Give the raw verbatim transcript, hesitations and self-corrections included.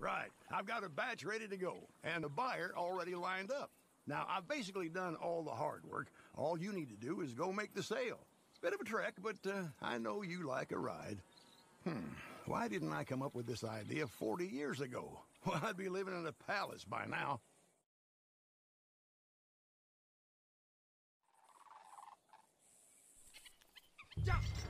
Right. I've got a batch ready to go, and a buyer already lined up. Now, I've basically done all the hard work. All you need to do is go make the sale. It's a bit of a trek, but uh, I know you like a ride. Hmm, why didn't I come up with this idea forty years ago? Well, I'd be living in a palace by now. Yeah.